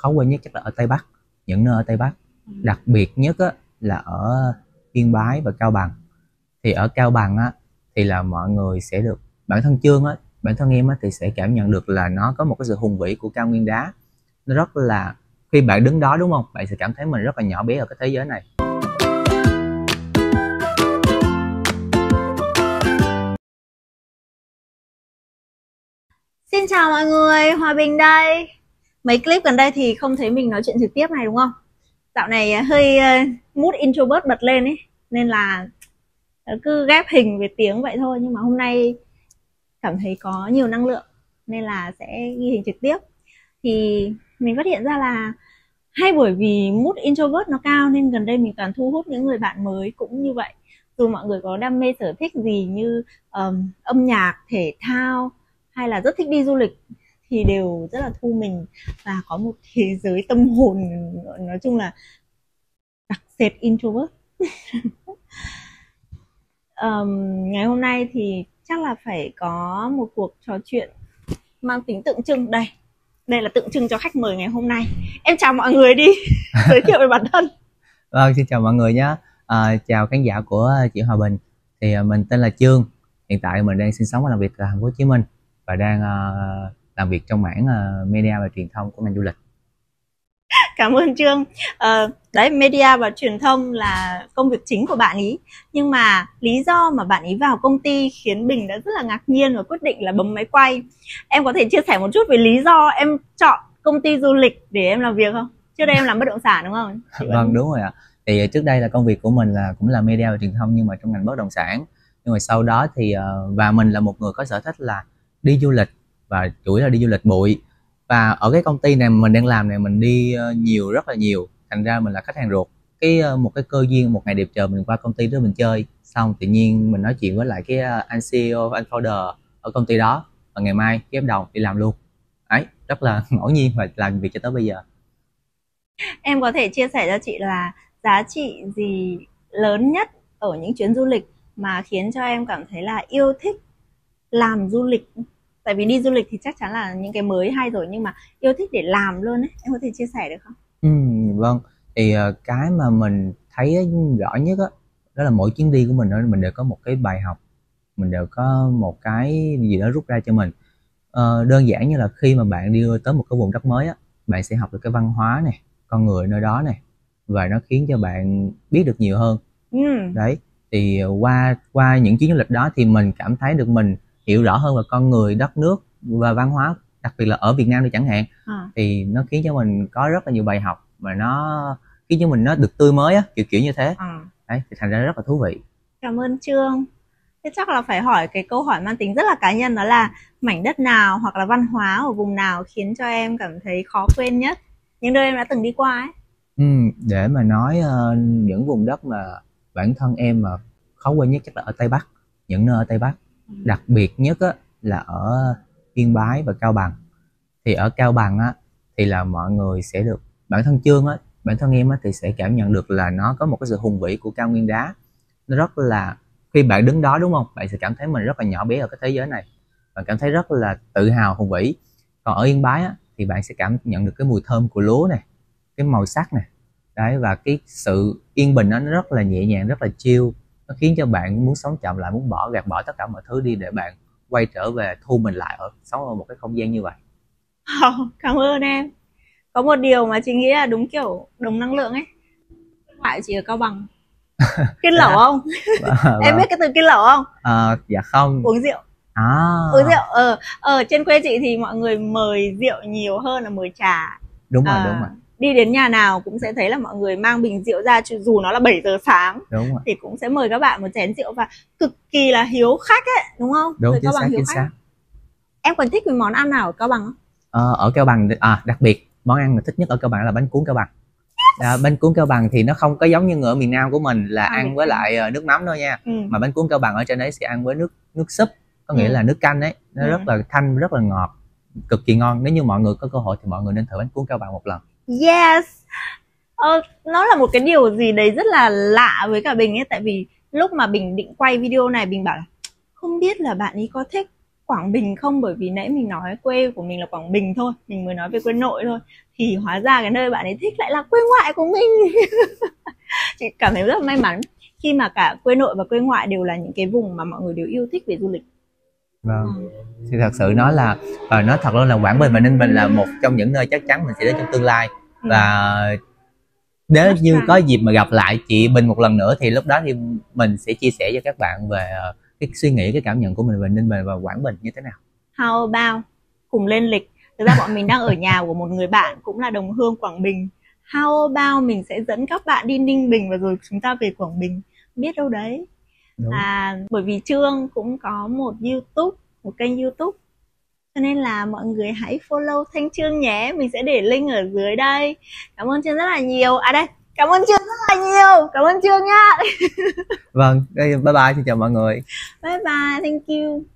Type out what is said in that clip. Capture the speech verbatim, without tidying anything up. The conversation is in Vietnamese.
khó quên nhất chắc là ở Tây Bắc, những nơi ở Tây Bắc. Đặc biệt nhất á, là ở Yên Bái và Cao Bằng. Thì ở Cao Bằng á, thì là mọi người sẽ được, bản thân Chương á, bản thân em á, thì sẽ cảm nhận được là nó có một cái sự hùng vĩ của cao nguyên đá. Nó rất là, khi bạn đứng đó đúng không, bạn sẽ cảm thấy mình rất là nhỏ bé ở cái thế giới này. Xin chào mọi người, Hòa Bình đây. Mấy clip gần đây thì không thấy mình nói chuyện trực tiếp này đúng không? Dạo này hơi uh, mood introvert bật lên ấy, nên là cứ ghép hình với tiếng vậy thôi. Nhưng mà hôm nay cảm thấy có nhiều năng lượng nên là sẽ ghi hình trực tiếp. Thì mình phát hiện ra là hay bởi vì mood introvert nó cao nên gần đây mình toàn thu hút những người bạn mới cũng như vậy. Dù mọi người có đam mê sở thích gì như um, âm nhạc, thể thao hay là rất thích đi du lịch thì đều rất là thu mình và có một thế giới tâm hồn, nói chung là đặc sệt introvert. um, Ngày hôm nay thì chắc là phải có một cuộc trò chuyện mang tính tượng trưng. Đây, đây là tượng trưng cho khách mời ngày hôm nay. Em chào mọi người đi, giới thiệu về bản thân. Vâng, xin chào mọi người nhé. À, chào khán giả của chị Hòa Bình. Thì mình tên là Chương. Hiện tại mình đang sinh sống và làm việc tại thành phố Hồ Chí Minh và đang uh, làm việc trong mảng uh, media và truyền thông của ngành du lịch. Cảm ơn Trương. Uh, đấy, media và truyền thông là công việc chính của bạn ý. Nhưng mà lý do mà bạn ý vào công ty khiến mình đã rất là ngạc nhiên và quyết định là bấm máy quay. Em có thể chia sẻ một chút về lý do em chọn công ty du lịch để em làm việc không? Trước đây em làm bất động sản đúng không? Vâng, đúng rồi ạ. Thì trước đây là công việc của mình là cũng là media và truyền thông nhưng mà trong ngành bất động sản. Nhưng mà sau đó thì uh, và mình là một người có sở thích là đi du lịch và chủ yếu là đi du lịch bụi. Và ở cái công ty này mình đang làm này mình đi uh, nhiều, rất là nhiều, thành ra mình là khách hàng ruột. Cái uh, một cái cơ duyên, một ngày đẹp trời mình qua công ty đó mình chơi, xong tự nhiên mình nói chuyện với lại cái uh, anh xê e ô, anh founder ở công ty đó, và ngày mai cái hợp đồng đi làm luôn. Ấy, rất là ngẫu nhiên và làm việc cho tới bây giờ. Em có thể chia sẻ cho chị là giá trị gì lớn nhất ở những chuyến du lịch mà khiến cho em cảm thấy là yêu thích làm du lịch? Tại vì đi du lịch thì chắc chắn là những cái mới hay rồi, nhưng mà yêu thích để làm luôn ấy, em có thể chia sẻ được không? Ừ, vâng. Thì uh, cái mà mình thấy rõ nhất á, đó, đó là mỗi chuyến đi của mình đó, mình đều có một cái bài học, mình đều có một cái gì đó rút ra cho mình. Uh, đơn giản như là khi mà bạn đi tới một cái vùng đất mới á, bạn sẽ học được cái văn hóa này, con người nơi đó này, và nó khiến cho bạn biết được nhiều hơn. Ừ. Đấy, thì qua qua những chuyến du lịch đó thì mình cảm thấy được mình hiểu rõ hơn về con người, đất nước và văn hóa, đặc biệt là ở Việt Nam đi chẳng hạn. À. Thì nó khiến cho mình có rất là nhiều bài học và nó khiến cho mình nó được tươi mới á, kiểu kiểu như thế. À. Đấy, thì thành ra rất là thú vị. Cảm ơn Trương. Thế chắc là phải hỏi cái câu hỏi mang tính rất là cá nhân, đó là mảnh đất nào hoặc là văn hóa ở vùng nào khiến cho em cảm thấy khó quên nhất, những nơi em đã từng đi qua ấy? Ừ, để mà nói uh, những vùng đất mà bản thân em mà khó quên nhất chắc là ở Tây Bắc, những nơi ở Tây Bắc. Ừ. Đặc biệt nhất á, là ở Yên Bái và Cao Bằng. Thì ở Cao Bằng á, thì là mọi người sẽ được, bản thân Chương á, bản thân em á, thì sẽ cảm nhận được là nó có một cái sự hùng vĩ của cao nguyên đá. Nó rất là, khi bạn đứng đó đúng không, bạn sẽ cảm thấy mình rất là nhỏ bé ở cái thế giới này, bạn cảm thấy rất là tự hào, hùng vĩ. Còn ở Yên Bái á, thì bạn sẽ cảm nhận được cái mùi thơm của lúa này, cái màu sắc này, đấy, và cái sự yên bình đó, nó rất là nhẹ nhàng, rất là chill. Nó khiến cho bạn muốn sống chậm lại, muốn bỏ gạt bỏ tất cả mọi thứ đi để bạn quay trở về, thu mình lại ở sống ở một cái không gian như vậy. Oh, cảm ơn em. Có một điều mà chị nghĩ là đúng kiểu đồng năng lượng ấy, ngoại chị ở Cao Bằng. Kiên lẩu không? Vâng. Em biết cái từ kiên lẩu không? À, dạ không. Uống rượu. À. Uống rượu. Ờ, ở trên quê chị thì mọi người mời rượu nhiều hơn là mời trà. Đúng rồi, à, đúng rồi. Đi đến nhà nào cũng sẽ thấy là mọi người mang bình rượu ra, dù nó là bảy giờ sáng. Đúng rồi. Thì cũng sẽ mời các bạn một chén rượu và cực kỳ là hiếu khách ấy, đúng không? Đúng, chính xác, chính xác. Em còn thích cái món ăn nào ở Cao Bằng không? Ờ, ở Cao Bằng, à, đặc biệt món ăn mà thích nhất ở Cao Bằng là bánh cuốn Cao Bằng. À, bánh cuốn Cao Bằng thì nó không có giống như ở miền Nam của mình là à, ăn với lại nước mắm thôi nha. Ừ. Mà bánh cuốn Cao Bằng ở trên đấy sẽ ăn với nước nước súp, có nghĩa ừ. là nước canh ấy, nó ừ. rất là thanh, rất là ngọt, cực kỳ ngon. Nếu như mọi người có cơ hội thì mọi người nên thử bánh cuốn Cao Bằng một lần. Yes. Ờ, nó là một cái điều gì đấy rất là lạ với cả Bình ấy, tại vì lúc mà Bình định quay video này Bình bảo là không biết là bạn ấy có thích Quảng Bình không, bởi vì nãy mình nói quê của mình là Quảng Bình thôi, mình mới nói về quê nội thôi, thì hóa ra cái nơi bạn ấy thích lại là quê ngoại của mình. Chị cảm thấy rất là may mắn khi mà cả quê nội và quê ngoại đều là những cái vùng mà mọi người đều yêu thích về du lịch. Vâng. Thì thật sự nói là và nói thật luôn là Quảng Bình và Ninh Bình là một trong những nơi chắc chắn mình sẽ đến trong tương lai. Và nếu như có dịp mà gặp lại chị Bình một lần nữa thì lúc đó thì mình sẽ chia sẻ cho các bạn về cái suy nghĩ, cái cảm nhận của mình về Ninh Bình và Quảng Bình như thế nào. How about cùng lên lịch. Thực ra bọn mình đang ở nhà của một người bạn cũng là đồng hương Quảng Bình. How about mình sẽ dẫn các bạn đi Ninh Bình và rồi chúng ta về Quảng Bình, biết đâu đấy. Đúng. À, bởi vì Trương cũng có một YouTube, một kênh YouTube, cho nên là mọi người hãy follow Thanh Trương nhé. Mình sẽ để link ở dưới đây. Cảm ơn Trương rất là nhiều. À đây, cảm ơn Trương rất là nhiều. Cảm ơn Trương nhá. Vâng, bye bye, xin chào mọi người. Bye bye, thank you.